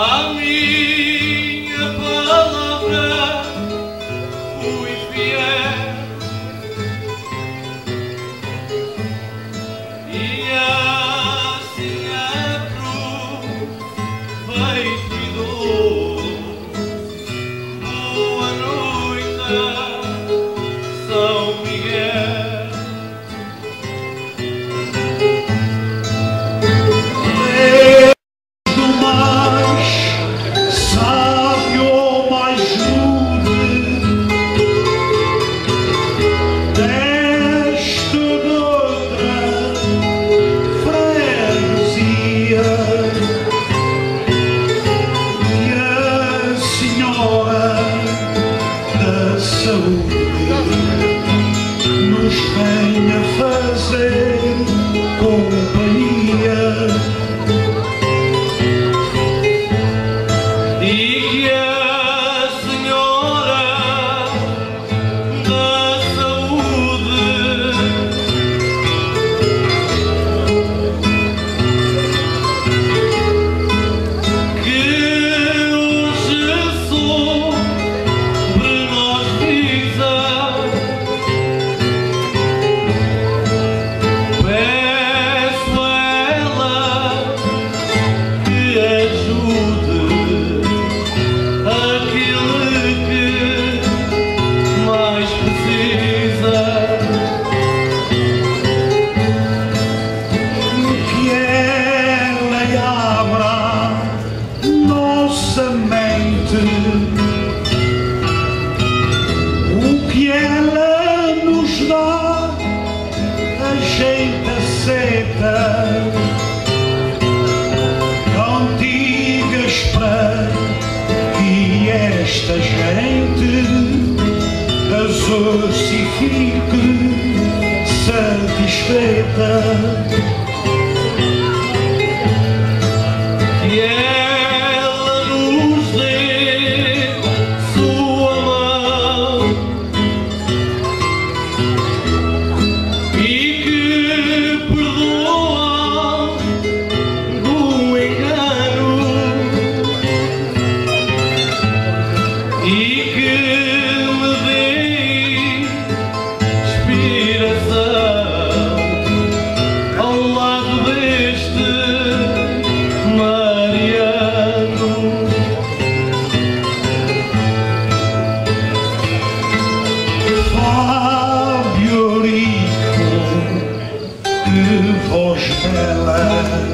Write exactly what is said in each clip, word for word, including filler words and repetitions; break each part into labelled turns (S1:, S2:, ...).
S1: À minha palavra fui fiel e assim aproveito e dou. Boa noite, São Miguel.
S2: Nos venha fazer companhia
S1: E que a Senhora da Saúde que hoje sobre nós visa, peço a ela que ajude aquele que mais precisa.
S2: que ela abra nossa mente, o que ela nos dá ajeita a seta, cantigas para que esta gente azul-se fique satisfeita.
S1: Que ela nos dê sua mão e que perdoa do engano e que me dê inspiração ao lado deste Mariano.
S2: Fábio Rico, que voz bela,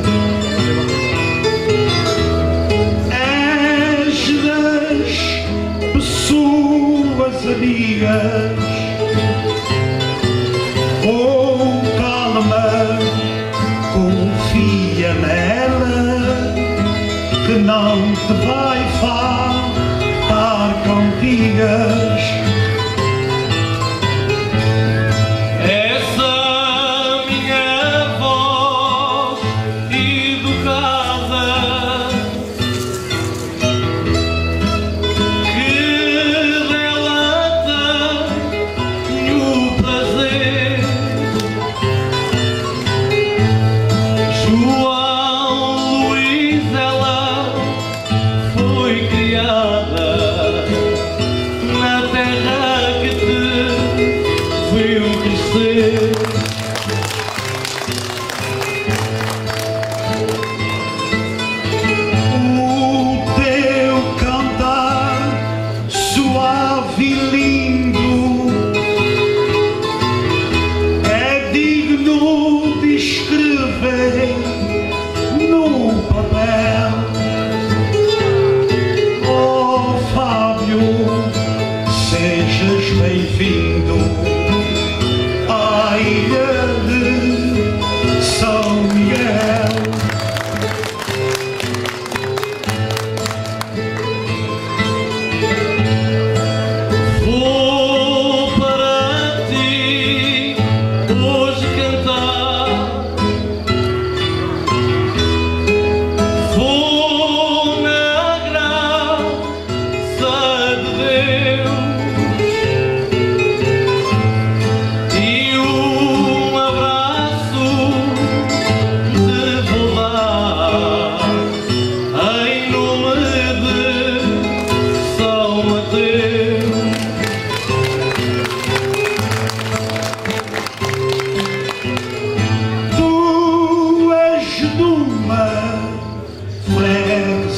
S2: és das pessoas amigas, com calma, confia nela, que não te vai faltar cantigas.
S1: Essa minha voz educada que dela tenho prazer. João Luís, ela foi criada na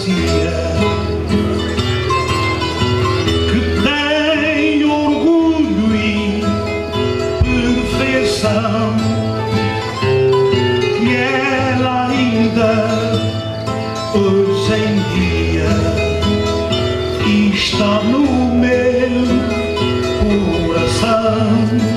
S2: democracia que tem orgulho e perfeição, que ela ainda hoje em dia está no meu coração.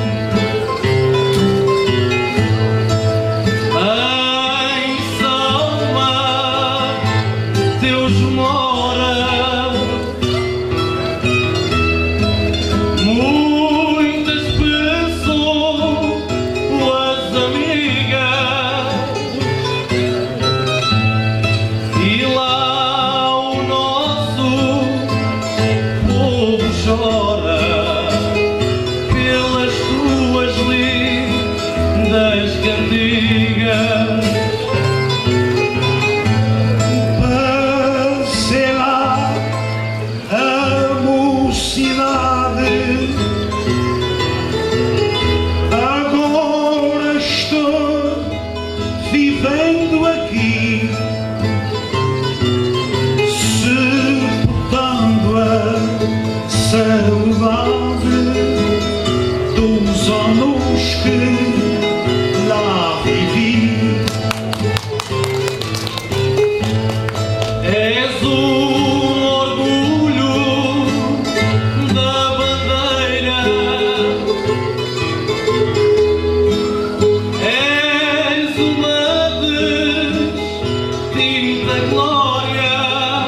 S2: Vivendo aqui, suportando a saudade dos anos que lá vivi.
S1: És o orgulho da bandeira, és uma distinta glória,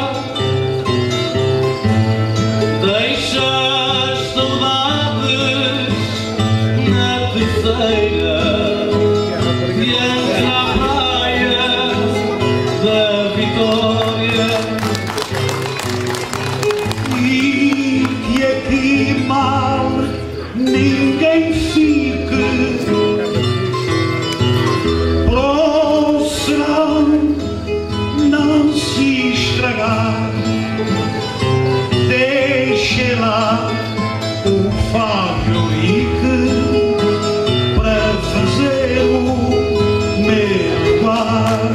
S1: deixas saudades na terceira diante à praia da Vitória.
S2: E que aqui mal ninguém fique, pro serão não se estragar. Deixe lá o Fábio Henrique para fazer o meu lugar.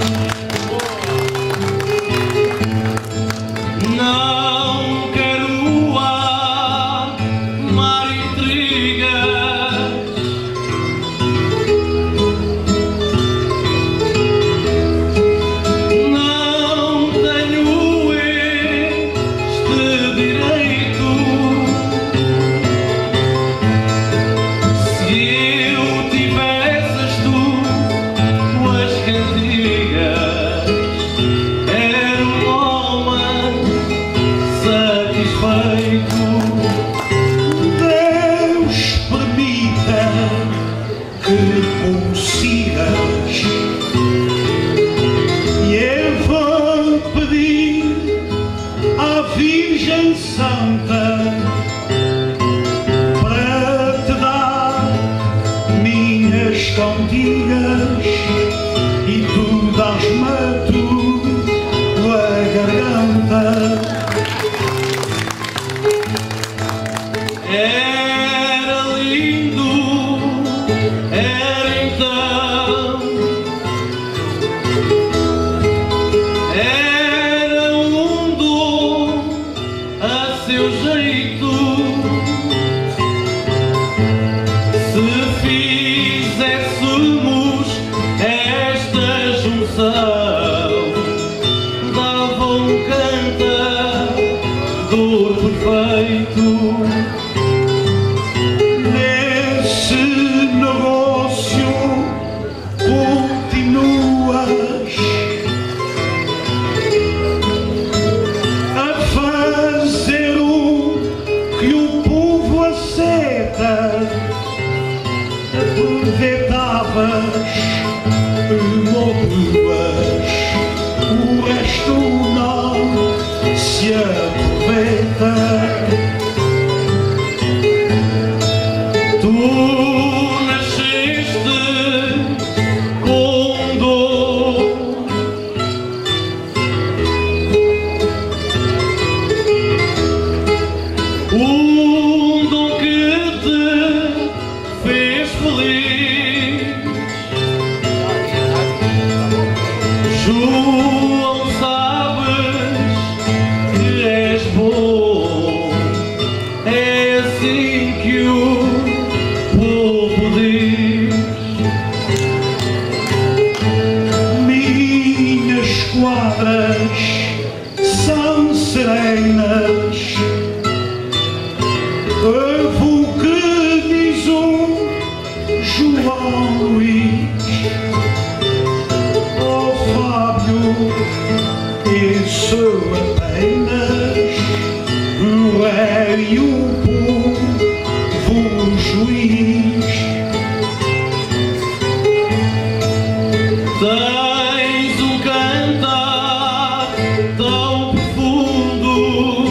S1: Não quero amar intrigas, não tenho este direito. Se eu tivesse as tuas cantigas, era um homem satisfeito.
S2: Deus permita que consigas, e eu vou pedir à Virgem Santa para te dar minhas cantigas, e tu dás-me a tua garganta.
S1: Era lindo, era então, era o mundo a seu jeito. Se fizéssemos esta junção, dava um cantador perfeito.
S2: Nesse negócio continuas a fazer o que o povo aceita. Aproveitavas uma ou duas, o resto não se aproveita. Tu nasceste com dor, um dom que te fez feliz. João, sabes
S3: manhãs são serenas. Ouvo o que diz o João Luís. Oh Fábio, eu sou apenas o rei e o povo juiz.
S1: Tens um cantar tão profundo,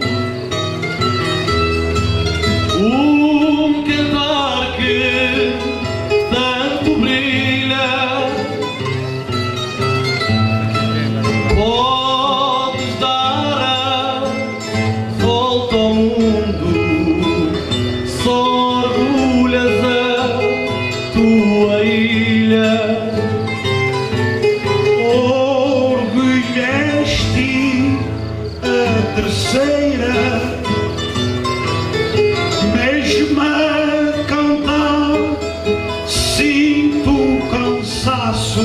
S1: um cantar que tanto brilha. Podes dar a volta ao mundo, só orgulhas a tua ilha.
S3: Terceira, mesmo a cantar, sinto um cansaço.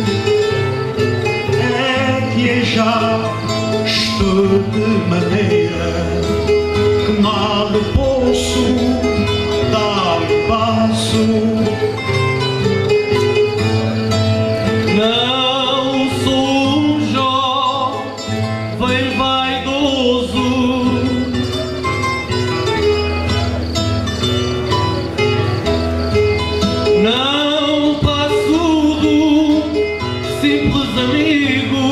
S3: É que eu já estou de maneira que mal posso dar um passo.
S1: Não sou um jovem vaidoso, não passo do simples amigo.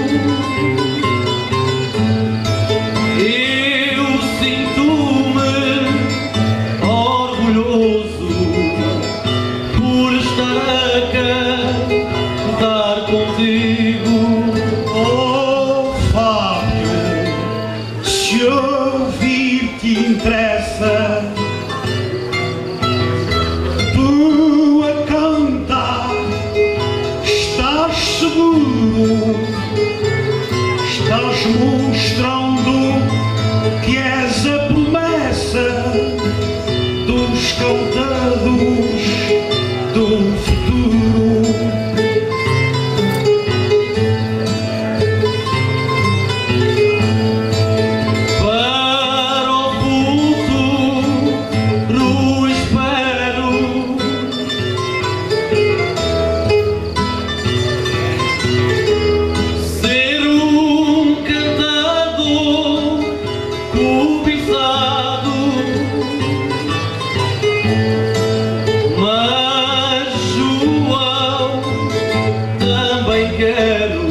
S1: Eu sinto-me orgulhoso por estar a cantar contigo.
S3: Oh Fábio, se ouvir te interessa, tu a cantar estás seguro, estás mostrando que és a promessa dos cantadores do futuro.
S1: Para o futuro espero ser um cantador cobiçado, mas João, também quero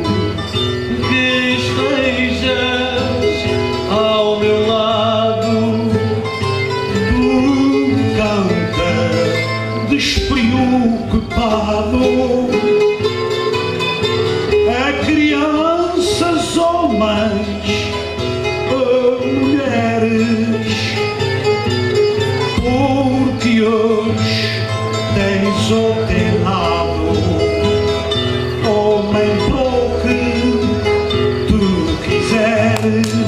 S1: que estejas ao meu lado.
S3: Tu canta despreocupado a crianças, homens ou mulheres, porque hoje tens o teu lado, homem para o que tu quiseres.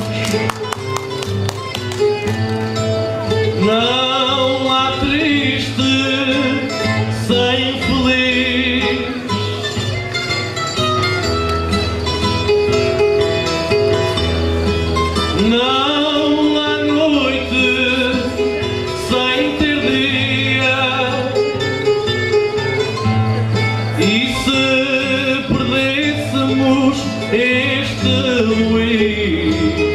S1: Não há triste sem feliz, não há noite sem ter dia. E se perdêssemos este Luís,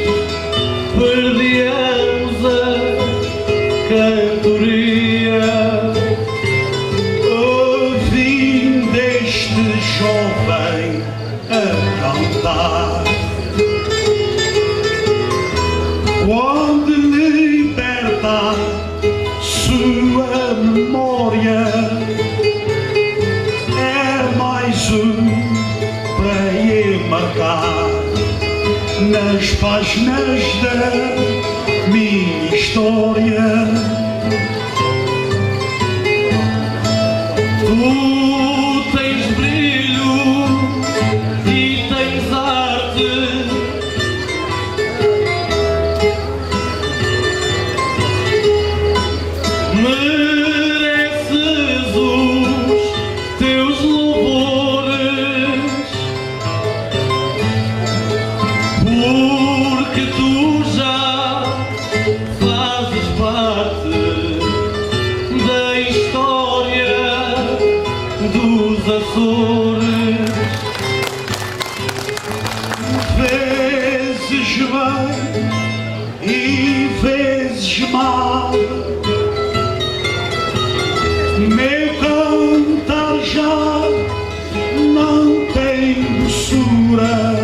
S1: perdíamos a cantoria.
S3: Ouvindo este jovem a cantar, quando liberta sua memória, é mais um para ele marcar nas páginas da minha história.
S1: Tu tens brilho e tens arte, mereces os teus louvores.
S3: vezes bem e vezes mal. Meu cantar já não tem doçura.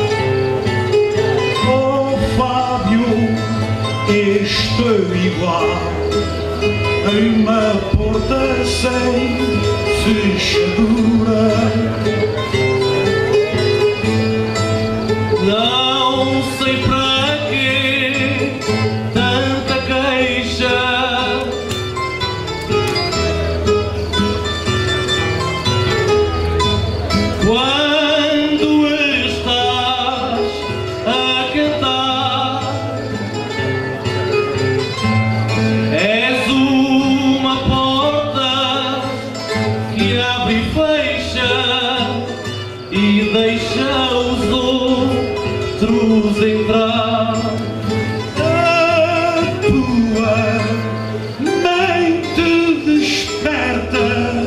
S3: Oh Fábio, estou igual em uma porta sem fechadura.
S1: Não sei para quê tanta queixa. Quando estás a cantar, és uma porta que abre e fecha e deixa os outros entrar.
S3: A tua mente desperta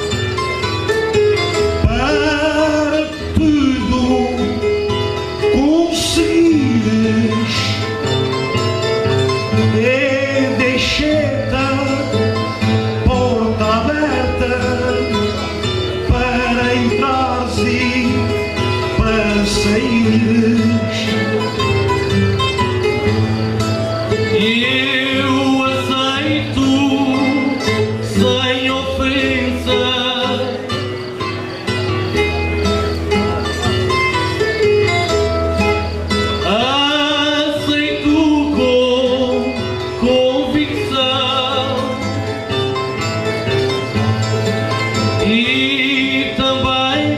S3: para tudo conseguires e deixei-te a porta aberta para entrares e para saíres.
S1: E eu aceito sem ofensa. Aceito com convicção e também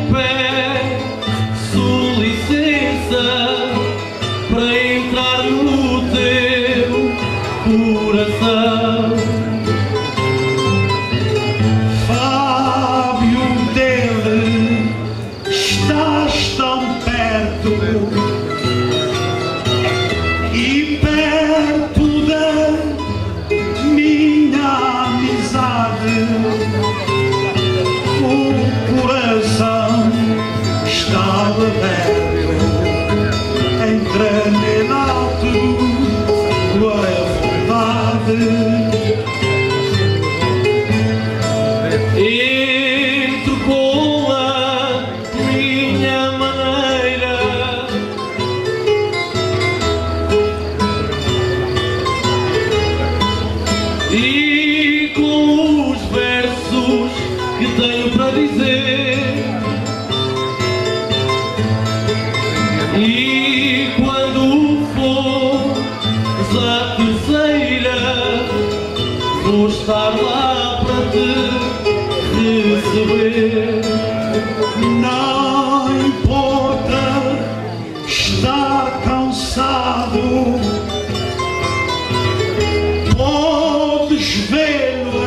S1: peço licença para entrar no teu coração.
S3: Fábio, dele estás tão perto e perto da minha amizade. O coração está aberto, entra nele a tua vontade.
S1: Entro com a minha maneira e com os versos que tenho para dizer. E quando for a terceira, vou estar lá para te receber.
S3: Não importa estar cansado, podes vê-lo,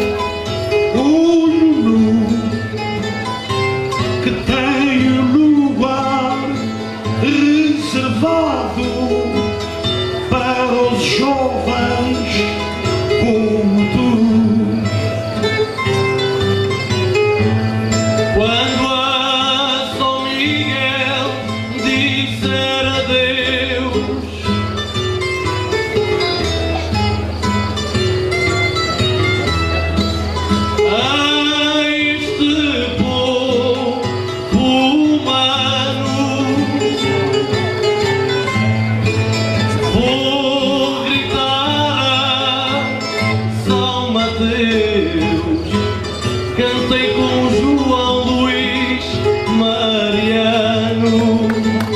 S3: o Lulu que tem lugar reservado para os jovens como tu.
S1: Quando a São Miguel disser adeus, a este povo humano, vou gritar a São Mateus. Cantei com João Luís Mariano.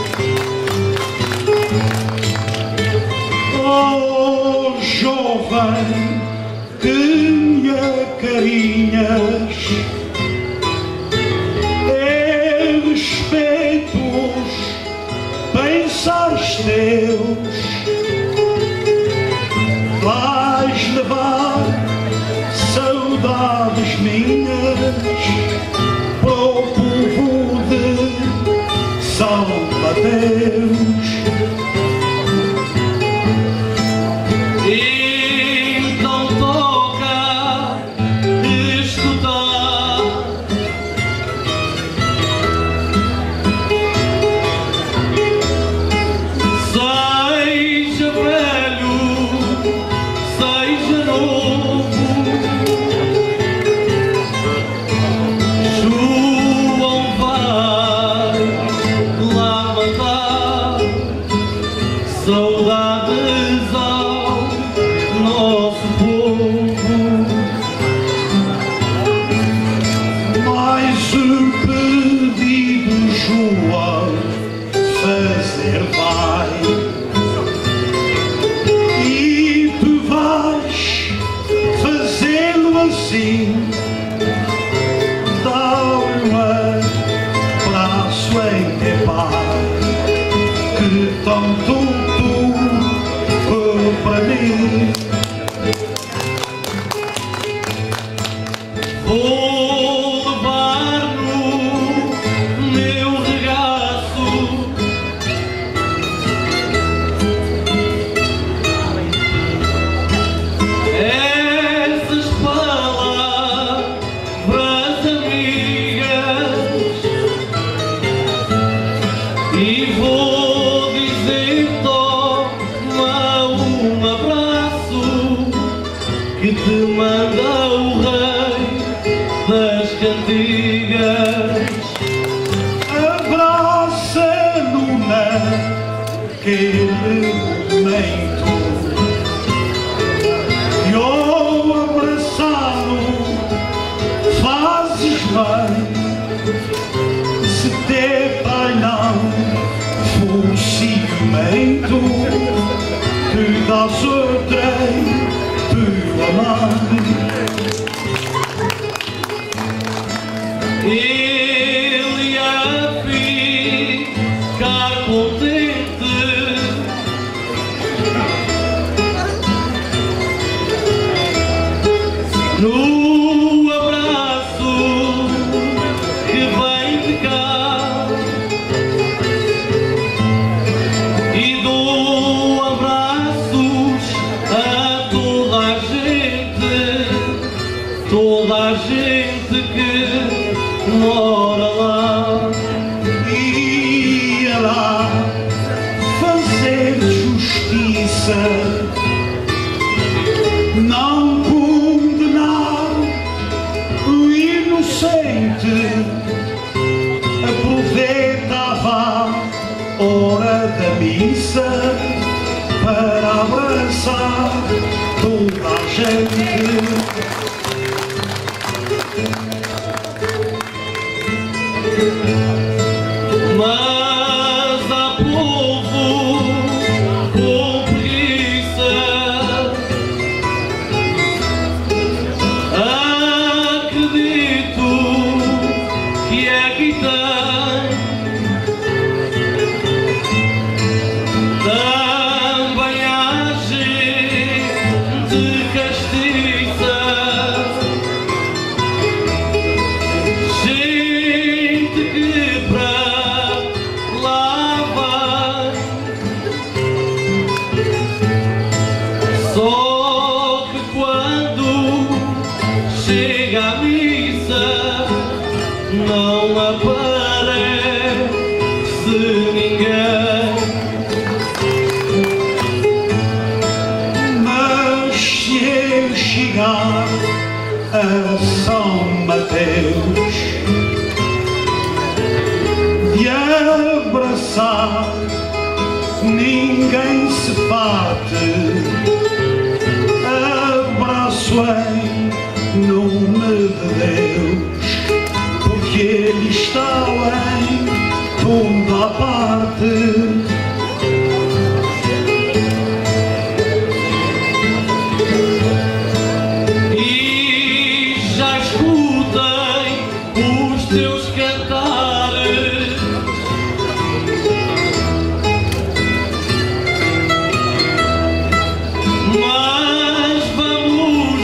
S3: Oh jovem que me acarinhas, e respeito os pensares teus, vais levar saudades minhas para o povo de São Mateus.
S1: Então toca escutar só saudades ao nosso povo.
S3: Mais um pedido, João, fazer vai, e tu vais fazê-lo assim. Dá-lhe um abraço em teu pai, que tanto tu foi para mim.
S1: Vou levar no meu regaço essas palavras amigas e vou dizer: toma um abraço que te manda o rei das cantigas.
S3: Abraça-no naquele momento, e ao abraçá-lo fazes bem. Se teu pai não for ciumento, tu dás outra tua mãe.
S1: Ele ia ficar contente no abraço que vem de cá, e dou abraços a toda a gente, toda a gente que mora lá.
S3: Ia lá fazer justiça, não condenar o inocente. Aproveitava a hora da missa para abraçar toda a gente.
S1: Mas há povo com preguiça, acredito que aqui tem também há gente castiça, gente que pra lá vai, só que quando chega a missa não aparece ninguém.
S3: Mas se eu chegar a São Mateus e abraçar, ninguém se bate. Abraço em nome de Deus, porque Ele está em toda a parte.
S1: E já escutei os teus cantares, mas vamos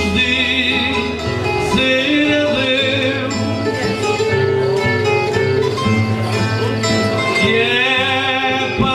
S1: dizer adeus, que é para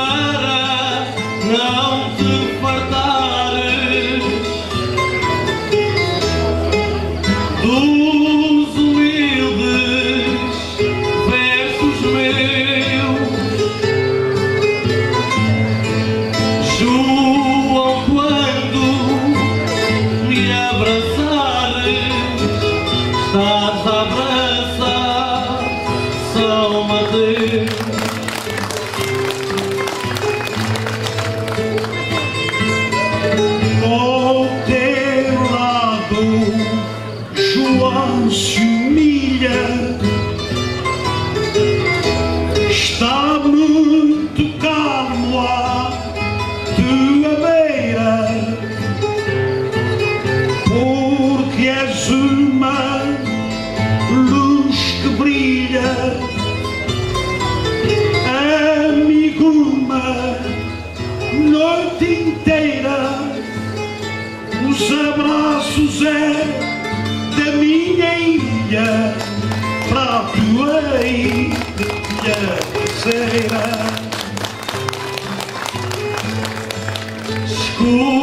S3: José, da minha ilha para a tua ilha terceira. Escuta